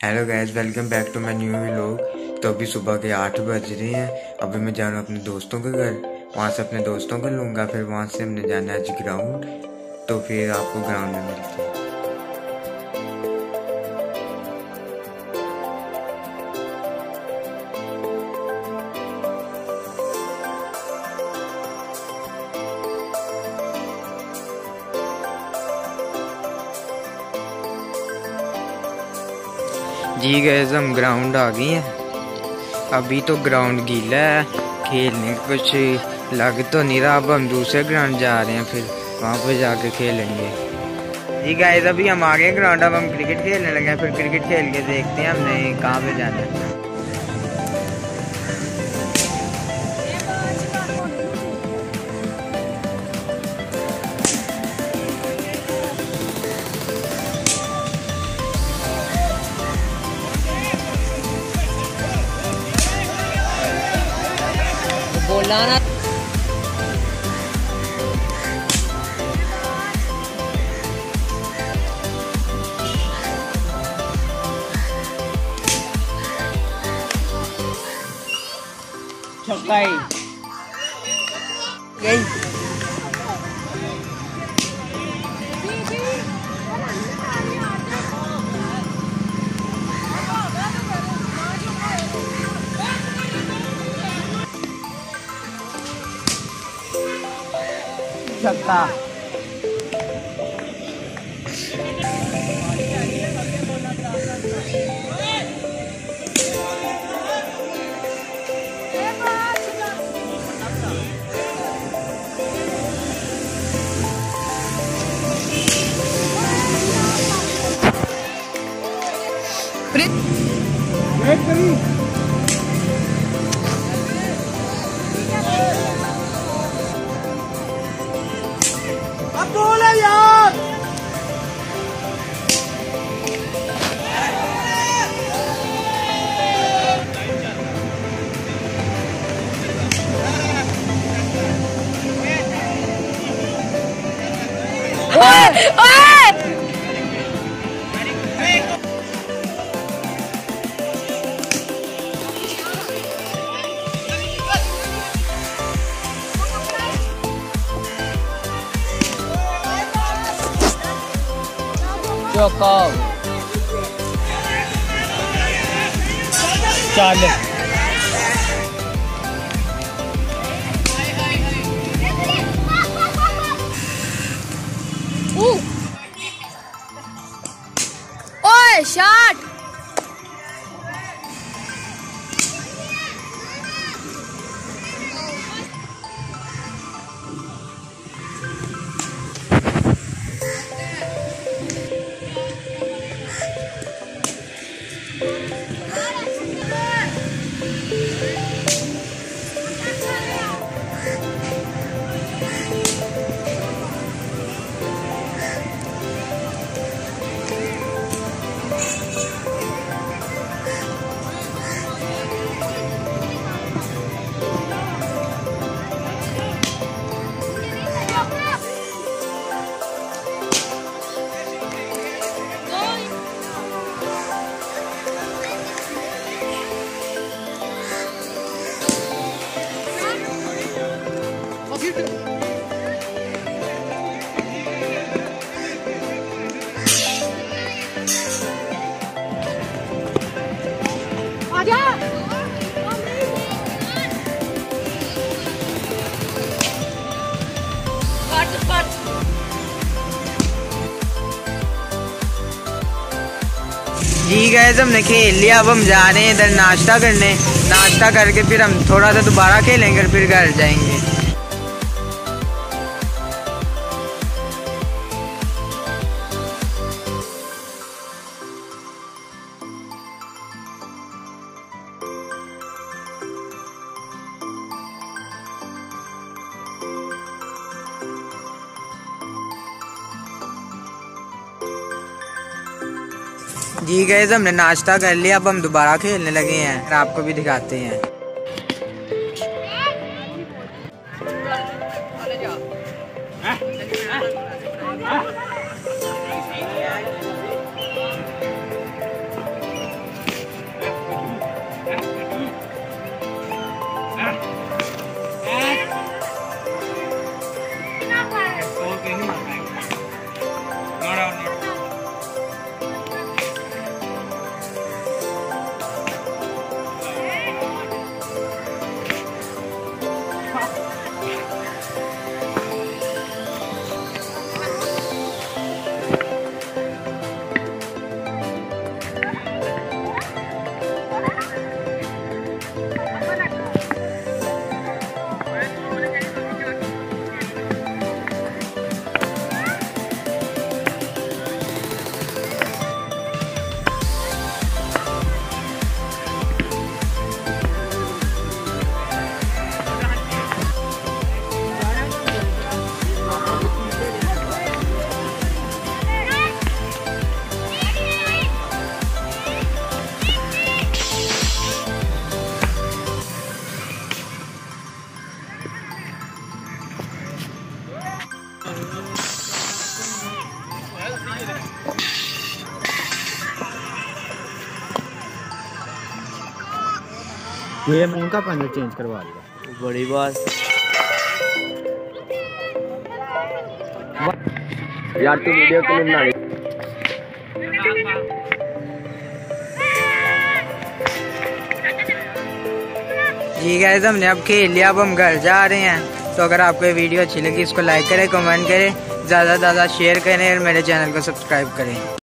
Hello guys, welcome back to my new vlog. तो अभी सुबह के 8 बज रहे हैं। अभी मैं जा रहा हूँ अपने दोस्तों के घर, वहाँ से अपने दोस्तों को लूँगा, फिर वहाँ से हमने जाना है आज ग्राउंड। तो फिर आपको ग्राउंड में मिलते हैं। जी गाइस, हम ग्राउंड आ गए हैं। अभी तो ग्राउंड गीला है, खेलने कुछ लग तो नहीं रहा। अब हम दूसरे ग्राउंड जा रहे हैं, फिर वहाँ पे जाके खेलेंगे। जी गाइस, अभी हम आ गए ग्राउंड। अब हम क्रिकेट खेलने लगे हैं, फिर क्रिकेट खेल के देखते हैं हमने कहाँ पे जाना है। बोला ना छक्का ही छक्का। अब बोले यार, चौका चल ओए शॉट। जी गाइस, हमने खेल लिया। अब हम जा रहे हैं इधर नाश्ता करने। नाश्ता करके फिर हम थोड़ा सा दोबारा खेलेंगे, फिर घर जाएंगे। जी गाइस, हमने नाश्ता कर लिया। अब हम दोबारा खेलने लगे हैं, आपको भी दिखाते हैं। ये मैं उनका पंजा चेंज करवा लिया। बड़ी बात यार, तू वीडियो क्यों बना रही? जी गाइस, हमने अब खेल लिया, अब हम घर जा रहे हैं। तो अगर आपको ये वीडियो अच्छी लगी इसको लाइक करें, कमेंट करें, ज़्यादा से ज़्यादा शेयर करें और मेरे चैनल को सब्सक्राइब करें।